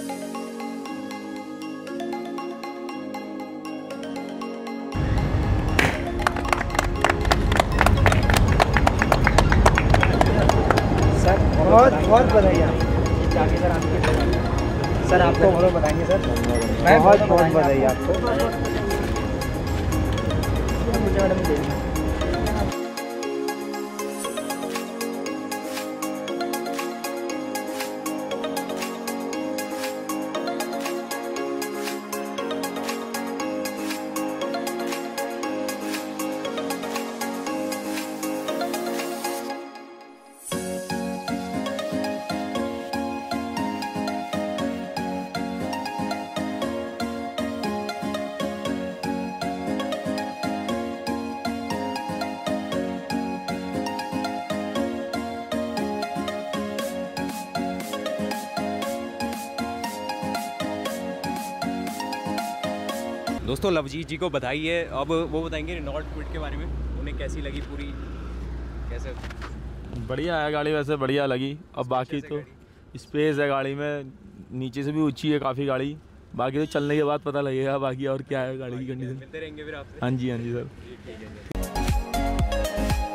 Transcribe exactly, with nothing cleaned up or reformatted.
बहुत बहुत बधाई जाके सर आपके सर आपको बहुत बताएंगे सर, बहुत बहुत बधाई आपको। मुझे मैडम दे दोस्तों लवजीत जी को बधाई है। अब वो बताएंगे रेनॉल्ट क्विड के बारे में, उन्हें कैसी लगी पूरी, कैसे? बढ़िया है गाड़ी, वैसे बढ़िया लगी। अब बाकी तो स्पेस है गाड़ी में, नीचे से भी ऊंची है काफ़ी गाड़ी। बाकी तो चलने के बाद पता लगेगा बाकी और क्या है गाड़ी की कंडीशन। मिलते रहेंगे फिर आपसे। हाँ जी हाँ जी सर।